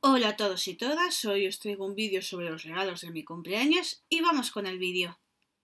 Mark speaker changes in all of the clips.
Speaker 1: Hola a todos y todas, hoy os traigo un vídeo sobre los regalos de mi cumpleaños y vamos con el vídeo.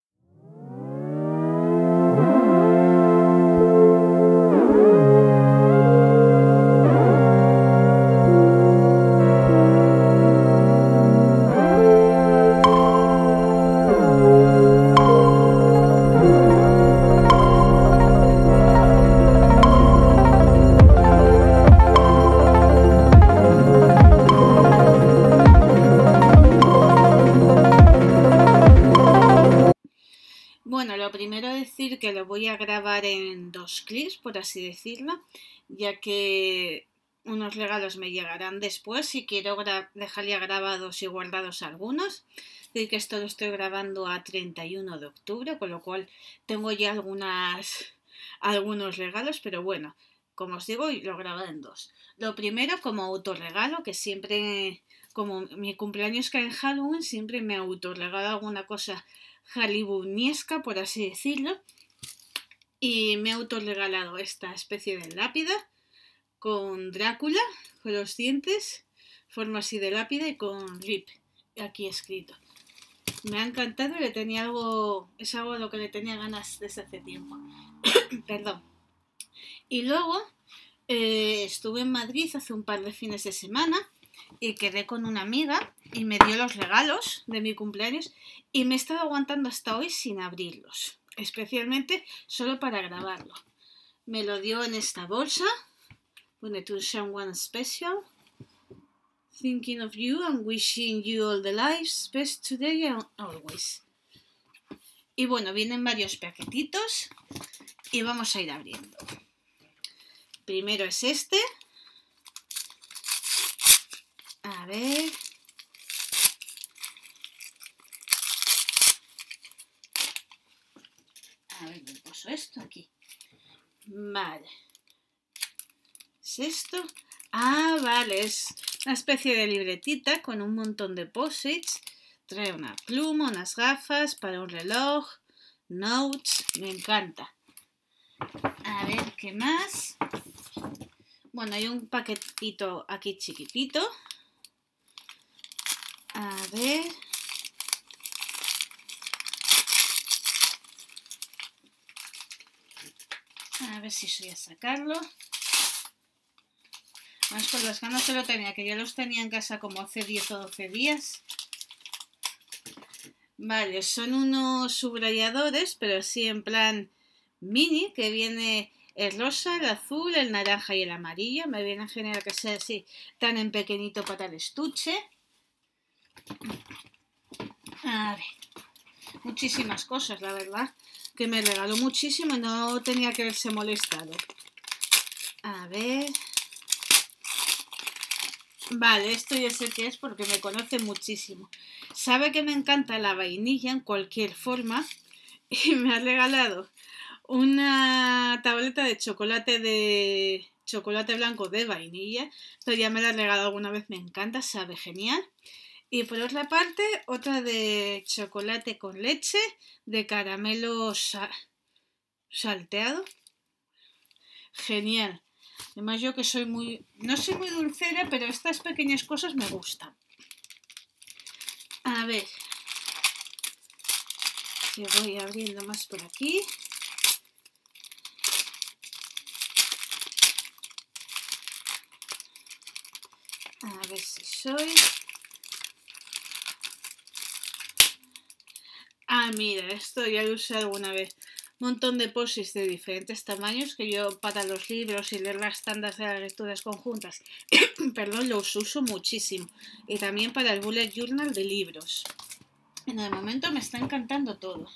Speaker 1: Bueno, lo primero decir que lo voy a grabar en dos clips, por así decirlo, ya que unos regalos me llegarán después y quiero dejar ya grabados y guardados algunos. Es decir, que esto lo estoy grabando a 31 de octubre, con lo cual tengo ya algunos regalos, pero bueno, como os digo, lo grabo en dos. Lo primero como autorregalo, que siempre, como mi cumpleaños cae en Halloween, siempre me autorregalo alguna cosa hollywoonesca, por así decirlo, y me he autorregalado esta especie de lápida con Drácula, con los dientes, forma así de lápida y con RIP aquí escrito. Me ha encantado y es algo a lo que le tenía ganas desde hace tiempo. Perdón. Y luego estuve en Madrid hace un par de fines de semana y quedé con una amiga y me dio los regalos de mi cumpleaños y me he estado aguantando hasta hoy sin abrirlos, especialmente solo para grabarlo. Me lo dio en esta bolsa, pone to someone special, thinking of you and wishing you all the lives best today and always. Y bueno, vienen varios paquetitos y vamos a ir abriendo. Primero es este. A ver. A ver, me puso esto aquí. Vale. ¿Es esto? Ah, vale, es una especie de libretita con un montón de posits. Trae una pluma, unas gafas para un reloj, notes, me encanta. A ver, ¿qué más? Bueno, hay un paquetito aquí chiquitito. A ver. A ver si soy a sacarlo. Más por las ganas se lo tenía, que ya los tenía en casa como hace 10 o 12 días. Vale, son unos subrayadores, pero sí en plan mini, que viene el rosa, el azul, el naranja y el amarillo. Me viene genial que sea así, tan en pequeñito para el estuche. A ver, muchísimas cosas, la verdad, que me regaló muchísimo y no tenía que haberse molestado. A ver. Vale, esto ya sé qué es porque me conoce muchísimo. Sabe que me encanta la vainilla en cualquier forma y me ha regalado una tableta de chocolate blanco de vainilla. Esto ya me la ha regalado alguna vez, me encanta, sabe genial. Y por otra parte, otra de chocolate con leche, de caramelo salteado. Genial. Además yo que no soy muy dulcera, pero estas pequeñas cosas me gustan. A ver. Que voy abriendo más por aquí. A ver si soy. Ah, mira, esto ya lo usé alguna vez. Un montón de posits de diferentes tamaños que yo para los libros y leer las tandas de las lecturas conjuntas, perdón, los uso muchísimo. Y también para el bullet journal de libros. En el momento me está encantando todo.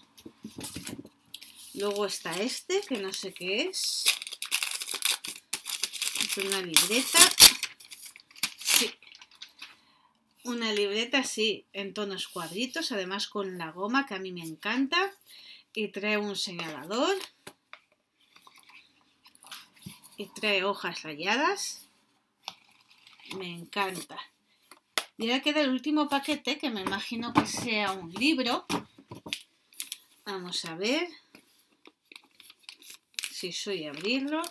Speaker 1: Luego está este, que no sé qué es. Es una libreta. Sí. Una libreta así, en tonos cuadritos, además con la goma, que a mí me encanta. Y trae un señalador. Y trae hojas rayadas. Me encanta. Y ahora queda el último paquete, que me imagino que sea un libro. Vamos a ver si soy a abrirlo.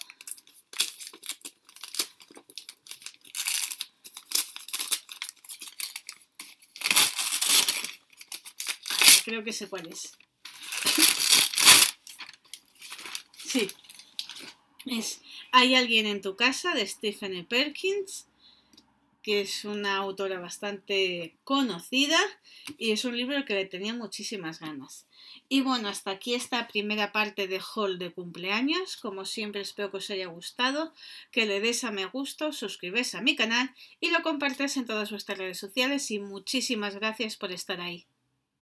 Speaker 1: creo que sé cuál es. Sí, es Hay alguien en tu casa, de Stephen E. Perkins, que es una autora bastante conocida y es un libro al que le tenía muchísimas ganas. Y bueno, hasta aquí esta primera parte de haul de cumpleaños. Como siempre, espero que os haya gustado, que le des a me gusta, suscribáis a mi canal y lo compartáis en todas vuestras redes sociales, y muchísimas gracias por estar ahí.